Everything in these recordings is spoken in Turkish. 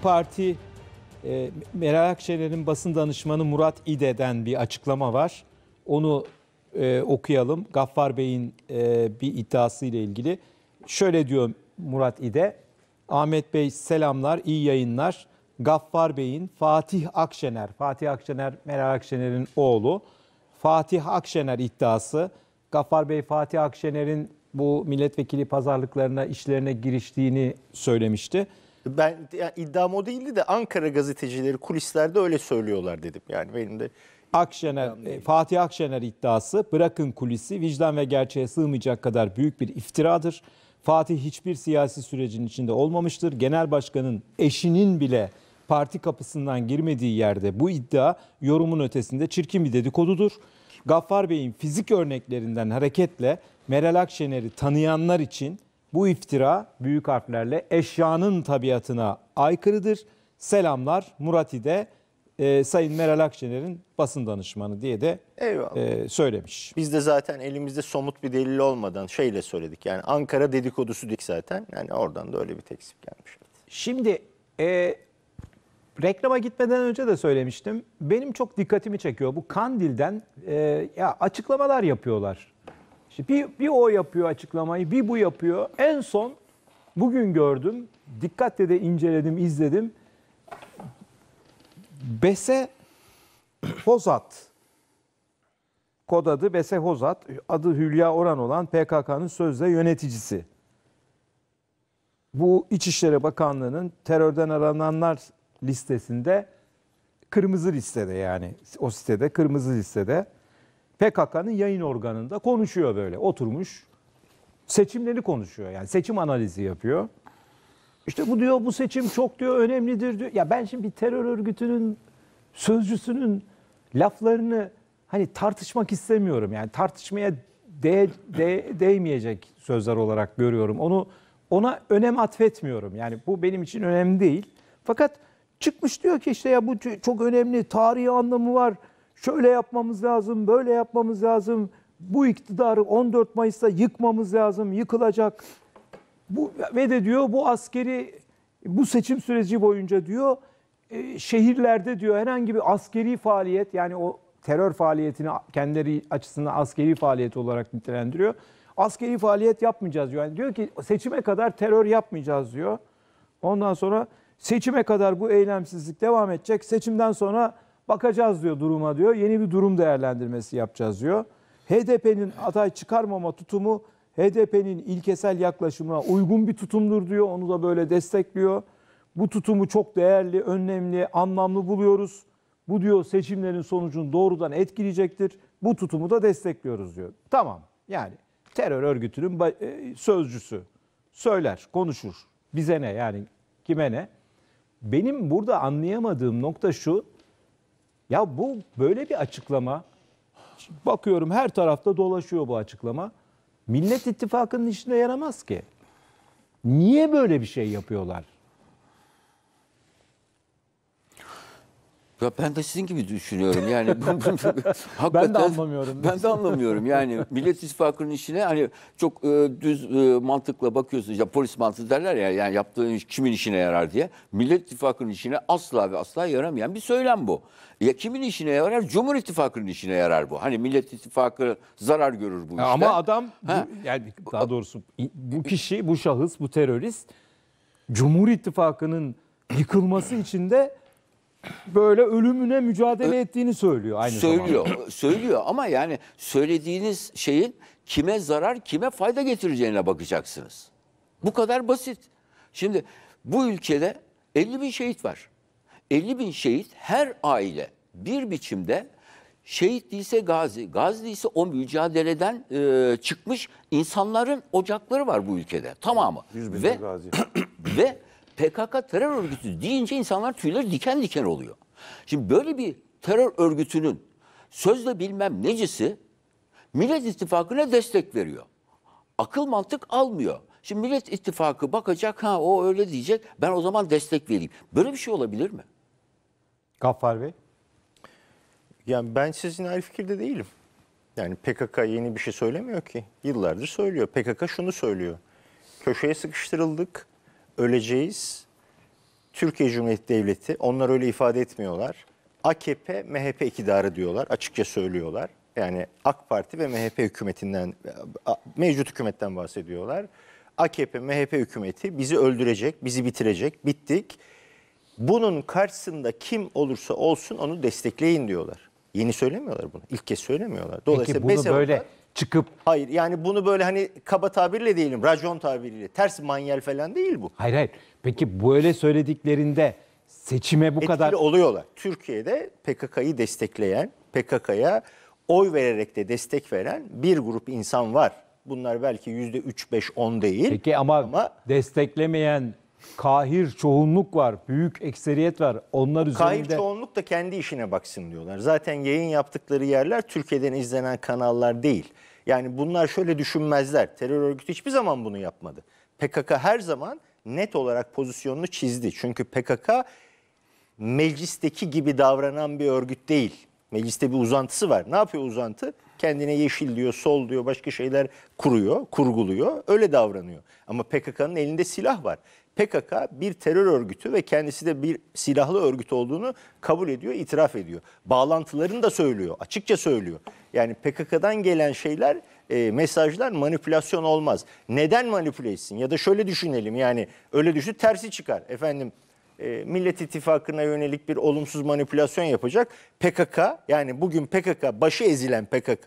Parti Meral Akşener'in basın danışmanı Murat İde'den bir açıklama var. Onu okuyalım. Gaffar Bey'in bir iddiası ile ilgili. Şöyle diyor Murat İde. Ahmet Bey selamlar, iyi yayınlar. Gaffar Bey'in Fatih Akşener Meral Akşener'in oğlu. Fatih Akşener iddiası. Gaffar Bey Fatih Akşener'in bu milletvekili pazarlıklarına, işlerine giriştiğini söylemişti. Ben yani iddiam o değildi de Ankara gazetecileri kulislerde öyle söylüyorlar dedim. Yani benim de Fatih Akşener iddiası, bırakın kulisi, vicdan ve gerçeğe sığmayacak kadar büyük bir iftiradır. Fatih hiçbir siyasi sürecin içinde olmamıştır. Genel başkanın eşinin bile parti kapısından girmediği yerde bu iddia yorumun ötesinde çirkin bir dedikodudur. Gaffar Bey'in fizik örneklerinden hareketle Meral Akşener'i tanıyanlar için bu iftira büyük harflerle eşyanın tabiatına aykırıdır. Selamlar Murat İde, Sayın Meral Akşener'in basın danışmanı diye de söylemiş. Biz de zaten elimizde somut bir delil olmadan şeyle söyledik. Yani Ankara dedikodusu dedik zaten. Yani oradan da öyle bir teksip gelmiş. Şimdi reklama gitmeden önce de söylemiştim. Benim çok dikkatimi çekiyor. Bu Kandil'den ya açıklamalar yapıyorlar. İşte bir o yapıyor açıklamayı, bir bu yapıyor. En son bugün gördüm, dikkatle de inceledim, izledim. Bese Hozat, kod adı Bese Hozat, adı Hülya Oran olan PKK'nın sözde yöneticisi. Bu İçişleri Bakanlığı'nın terörden arananlar listesinde, kırmızı listede, yani o sitede kırmızı listede, PKK'nın yayın organında konuşuyor böyle. Oturmuş seçimleri konuşuyor, yani seçim analizi yapıyor. İşte bu diyor, bu seçim çok diyor önemlidir diyor. Ya ben şimdi bir terör örgütünün sözcüsünün laflarını hani tartışmak istemiyorum. Yani tartışmaya değmeyecek sözler olarak görüyorum. Ona önem atfetmiyorum. Yani bu benim için önemli değil. Fakat çıkmış diyor ki işte ya bu çok önemli, tarihi anlamı var. Şöyle yapmamız lazım, böyle yapmamız lazım. Bu iktidarı 14 Mayıs'ta yıkmamız lazım, yıkılacak. Ve de diyor bu seçim süreci boyunca diyor şehirlerde diyor herhangi bir askeri faaliyet, yani o terör faaliyetini kendileri açısından askeri faaliyet olarak nitelendiriyor. Askeri faaliyet yapmayacağız diyor. Yani diyor ki seçime kadar terör yapmayacağız diyor. Ondan sonra seçime kadar bu eylemsizlik devam edecek. Seçimden sonra bakacağız diyor duruma diyor. Yeni bir durum değerlendirmesi yapacağız diyor. HDP'nin aday çıkarmama tutumu HDP'nin ilkesel yaklaşımına uygun bir tutumdur diyor. Onu da böyle destekliyor. Bu tutumu çok değerli, önemli, anlamlı buluyoruz. Bu diyor seçimlerin sonucunu doğrudan etkileyecektir. Bu tutumu da destekliyoruz diyor. Tamam, yani terör örgütünün sözcüsü söyler, konuşur. Bize ne, yani kime ne? Benim burada anlayamadığım nokta şu. Ya bu böyle bir açıklama. Bakıyorum her tarafta dolaşıyor bu açıklama. Millet İttifakı'nın işine yaramaz ki. Niye böyle bir şey yapıyorlar? Ya ben de sizin gibi düşünüyorum. Yani ben de anlamıyorum. Ben de anlamıyorum. Yani Millet İttifakı'nın işine hani çok düz mantıkla bakıyorsunuz. Ya polis mantığı derler ya, yani yaptığın iş kimin işine yarar diye. Millet İttifakı'nın işine asla ve asla yaramayan bir söylem bu. Ya kimin işine yarar? Cumhur İttifakı'nın işine yarar bu. Hani Millet İttifakı zarar görür bu işte. Ama adam yani daha doğrusu bu kişi, bu şahıs, bu terörist Cumhur İttifakı'nın yıkılması için de böyle ölümüne mücadele ettiğini söylüyor aynı zamanda. Söylüyor ama yani söylediğiniz şeyin kime zarar, kime fayda getireceğine bakacaksınız. Bu kadar basit. Şimdi bu ülkede 50 bin şehit var. 50 bin şehit, her aile bir biçimde şehit değilse gazi, gazi değilse o mücadeleden çıkmış insanların ocakları var bu ülkede. Tamamı. 100 bin gazi. Ve PKK terör örgütü deyince insanlar tüyleri diken diken oluyor. Şimdi böyle bir terör örgütünün sözde bilmem necisi Millet İttifakı'na destek veriyor. Akıl mantık almıyor. Şimdi Millet İttifakı bakacak, ha o öyle diyecek, ben o zaman destek vereyim. Böyle bir şey olabilir mi? Gaffar Bey? Yani ben sizin aynı fikirde değilim. Yani PKK yeni bir şey söylemiyor ki. Yıllardır söylüyor. PKK şunu söylüyor. Köşeye sıkıştırıldık, öleceğiz. Türkiye Cumhuriyeti Devleti, onlar öyle ifade etmiyorlar. AKP, MHP iktidarı diyorlar, açıkça söylüyorlar. Yani AK Parti ve MHP hükümetinden, mevcut hükümetten bahsediyorlar. AKP, MHP hükümeti bizi öldürecek, bizi bitirecek, bittik. Bunun karşısında kim olursa olsun onu destekleyin diyorlar. Yeni söylemiyorlar bunu. İlk kez söylemiyorlar. Peki bunu böyle çıkıp... Hayır, yani bunu böyle hani kaba tabirle değilim, racon tabiriyle, ters manyel falan değil bu. Hayır. Peki böyle söylediklerinde seçime bu Etkili kadar... oluyorlar. Türkiye'de PKK'yı destekleyen, PKK'ya oy vererek de destek veren bir grup insan var. Bunlar belki %3-5-10 değil. Peki ama desteklemeyen kahir çoğunluk var, büyük ekseriyet var. Onlar kahir üzerinde... çoğunluk da kendi işine baksın diyorlar. Zaten yayın yaptıkları yerler Türkiye'den izlenen kanallar değil. Yani bunlar şöyle düşünmezler. Terör örgütü hiçbir zaman bunu yapmadı. PKK her zaman net olarak pozisyonunu çizdi. Çünkü PKK meclisteki gibi davranan bir örgüt değil. Mecliste bir uzantısı var. Ne yapıyor uzantı? Kendine yeşil diyor, sol diyor, başka şeyler kuruyor, kurguluyor. Öyle davranıyor. Ama PKK'nın elinde silah var. PKK bir terör örgütü ve kendisi de bir silahlı örgüt olduğunu kabul ediyor, itiraf ediyor. Bağlantılarını da söylüyor, açıkça söylüyor. Yani PKK'dan gelen şeyler, mesajlar manipülasyon olmaz. Neden manipüle etsin? Ya da şöyle düşünelim, yani öyle düşün, tersi çıkar. Efendim, Millet İttifakı'na yönelik bir olumsuz manipülasyon yapacak. PKK, yani bugün PKK, başı ezilen PKK,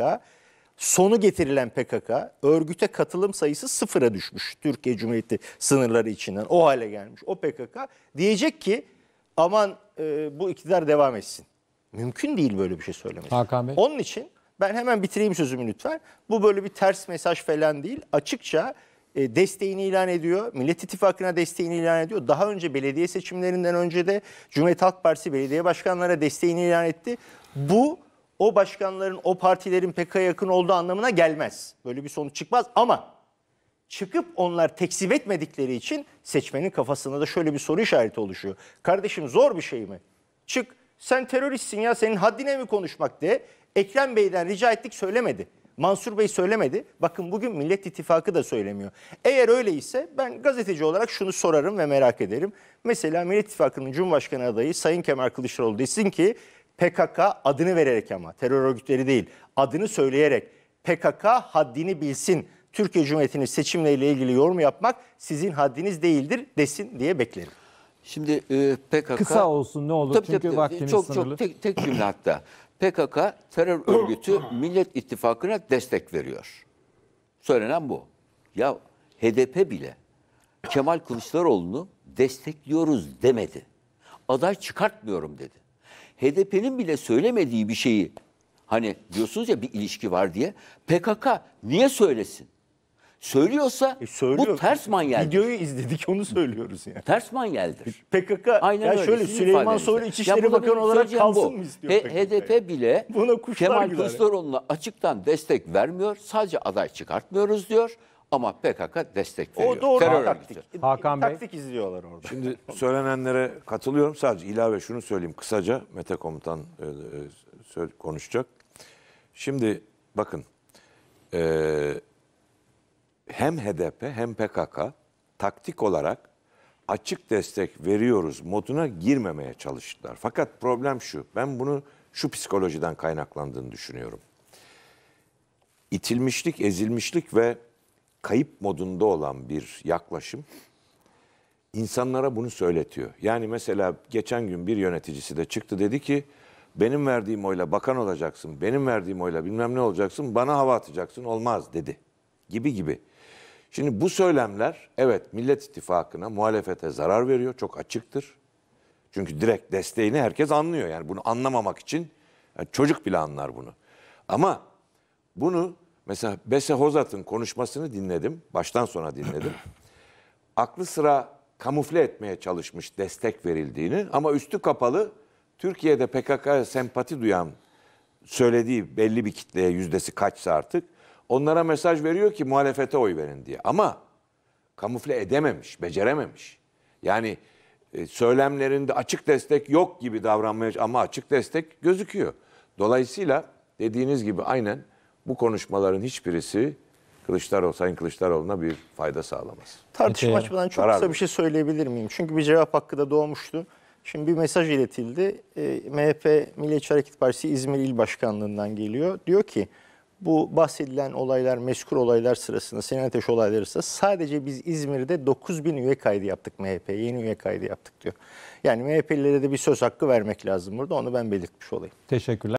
sonu getirilen PKK, örgüte katılım sayısı sıfıra düşmüş. Türkiye Cumhuriyeti sınırları içinden o hale gelmiş. O PKK diyecek ki aman bu iktidar devam etsin. Mümkün değil böyle bir şey söylemesi. Hakan Bey. Onun için ben hemen bitireyim sözümü lütfen. Bu böyle bir ters mesaj falan değil. Açıkça desteğini ilan ediyor. Millet İttifakı'na desteğini ilan ediyor. Daha önce belediye seçimlerinden önce de Cumhuriyet Halk Partisi belediye başkanlara desteğini ilan etti. Bu o başkanların, o partilerin PKK'ya yakın olduğu anlamına gelmez. Böyle bir sonuç çıkmaz ama çıkıp onlar tekzip etmedikleri için seçmenin kafasında da şöyle bir soru işareti oluşuyor. Kardeşim zor bir şey mi? Çık, sen teröristsin ya, senin haddine mi konuşmak de. Ekrem Bey'den rica ettik, söylemedi. Mansur Bey söylemedi. Bakın bugün Millet İttifakı da söylemiyor. Eğer öyleyse ben gazeteci olarak şunu sorarım ve merak ederim. Mesela Millet İttifakı'nın Cumhurbaşkanı adayı Sayın Kemal Kılıçdaroğlu desin ki PKK adını vererek, ama terör örgütleri değil, adını söyleyerek PKK haddini bilsin. Türkiye Cumhuriyeti'nin seçimleriyle ilgili yorum yapmak sizin haddiniz değildir desin diye beklerim. Şimdi PKK... Kısa olsun ne olur çünkü vaktimiz sınırlı. Çok tek cümle hatta. PKK terör örgütü Millet İttifakı'na destek veriyor. Söylenen bu. Ya HDP bile Kemal Kılıçdaroğlu'nu destekliyoruz demedi. Aday çıkartmıyorum dedi. HDP'nin bile söylemediği bir şeyi, hani diyorsunuz ya bir ilişki var diye, PKK niye söylesin? Söylüyorsa bu ters manyeldir. Videoyu izledik, onu söylüyoruz yani. Ters manyeldir. PKK Aynen ya öyle. şöyle Sizin Süleyman ifadenizle. Soylu Ya İçişleri burada Bakanı benim olarak söyleyeceğim kalsın bu. mı istiyor PKK? HDP bile Buna kuşlar Kemal güler. Kılıçdaroğlu'na açıktan destek vermiyor. Sadece aday çıkartmıyoruz diyor. Ama PKK destek veriyor. O doğru Terör taktik. örgütü. Hakan Bey. Taktik izliyorlar orada. Şimdi söylenenlere katılıyorum. Sadece ilave şunu söyleyeyim kısaca. Mete Komutan konuşacak. Şimdi bakın hem HDP hem PKK taktik olarak açık destek veriyoruz moduna girmemeye çalıştılar. Fakat problem şu. Ben bunu şu psikolojiden kaynaklandığını düşünüyorum. İtilmişlik, ezilmişlik ve kayıp modunda olan bir yaklaşım insanlara bunu söyletiyor. Yani mesela geçen gün bir yöneticisi de çıktı, dedi ki benim verdiğim oyla bakan olacaksın, benim verdiğim oyla bilmem ne olacaksın, bana hava atacaksın, olmaz dedi. Gibi. Şimdi bu söylemler evet Millet İttifakı'na, muhalefete zarar veriyor, çok açıktır. Çünkü direkt desteğini herkes anlıyor. Yani bunu anlamamak için yani çocuk bile anlar bunu. Ama bunu mesela Bese Hozat'ın konuşmasını dinledim, baştan sona dinledim. Aklı sıra kamufle etmeye çalışmış destek verildiğini ama üstü kapalı Türkiye'de PKK'ya sempati duyan söylediği belli bir kitleye, yüzdesi kaçsa artık, onlara mesaj veriyor ki muhalefete oy verin diye. Ama kamufle edememiş, becerememiş. Yani söylemlerinde açık destek yok gibi davranmaya ama açık destek gözüküyor. Dolayısıyla dediğiniz gibi aynen bu konuşmaların hiçbirisi Sayın Kılıçdaroğlu'na bir fayda sağlamaz. Tartışma Peki. açmadan çok Zarar kısa bir verir. şey söyleyebilir miyim? Çünkü bir cevap hakkı da doğmuştu. Şimdi bir mesaj iletildi. MHP Milliyetçi Hareket Partisi İzmir İl Başkanlığı'ndan geliyor. Diyor ki bu bahsedilen olaylar, mezkur olaylar sırasında, Sinan Ateş olayları sırasında sadece biz İzmir'de 9.000 üye kaydı yaptık MHP'ye. Yeni üye kaydı yaptık diyor. Yani MHP'lilere de bir söz hakkı vermek lazım burada. Onu ben belirtmiş olayım. Teşekkürler.